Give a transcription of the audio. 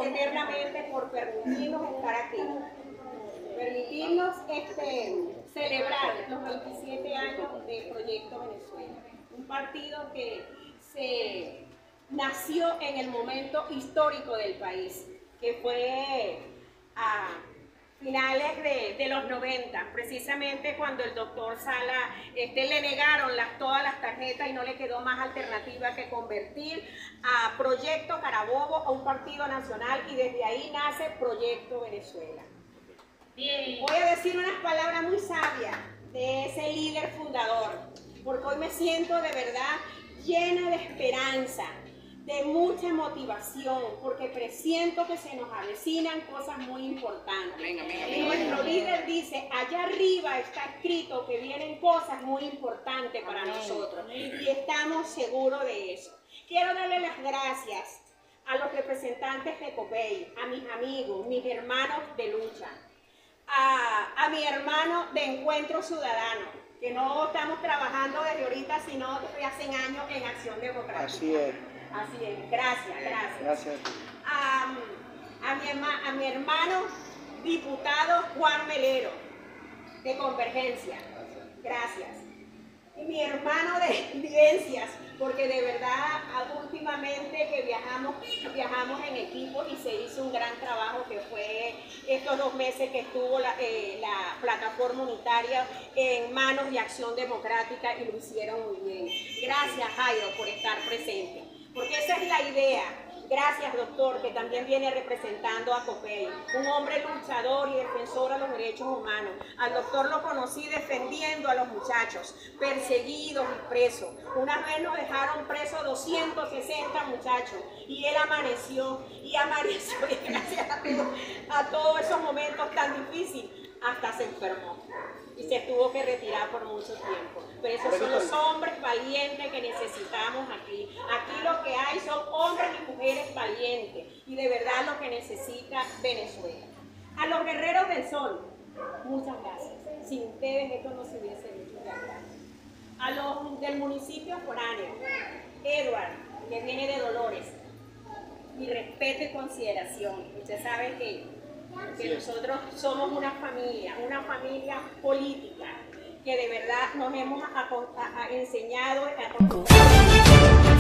eternamente por permitirnos estar aquí, permitirnos celebrar los 27 años de Proyecto Venezuela, un partido que nació en el momento histórico del país, que fue a finales de los 90, precisamente cuando el doctor Sala le negaron todas las tarjetas y no le quedó más alternativa que convertir a Proyecto Carabobo a un partido nacional, y desde ahí nace Proyecto Venezuela. Bien. Voy a decir unas palabras muy sabias de ese líder fundador, porque hoy me siento de verdad llena de esperanza, de mucha motivación, porque presiento que se nos avecinan cosas muy importantes. Y nuestro líder dice, allá arriba está escrito que vienen cosas muy importantes para nosotros, y estamos seguros de eso. Quiero darle las gracias a los representantes de COPEI, a mis amigos, mis hermanos de lucha, a mi hermano de Encuentro Ciudadano, que no estamos trabajando desde ahorita, sino desde hace años en Acción Democrática. Así es. Así es, gracias. Gracias. A mi hermano diputado Juan Melero, de Convergencia, gracias. Y mi hermano de Vivencias, porque de verdad últimamente que viajamos en equipo y se hizo un gran trabajo, que fue estos 2 meses que estuvo la plataforma unitaria en manos de Acción Democrática, y lo hicieron muy bien. Gracias, Jairo, por estar presente, porque esa es la idea. Gracias, doctor, que también viene representando a COPEI, un hombre luchador y defensor de los derechos humanos. Al doctor lo conocí defendiendo a los muchachos perseguidos y presos. Una vez nos dejaron presos 260 muchachos y él amaneció, y gracias a todos esos momentos tan difíciles, hasta se enfermó y se tuvo que retirar por mucho tiempo. Pero esos son los hombres valientes que necesitamos aquí. Aquí lo que hay son hombres y mujeres valientes, y de verdad lo que necesita Venezuela. A los guerreros del sol, muchas gracias. Sin ustedes esto no se hubiese hecho realidad. A los del municipio foráneo, Edward, que viene de Dolores, mi respeto y consideración. Usted sabe que nosotros somos una familia política, que de verdad nos hemos enseñado a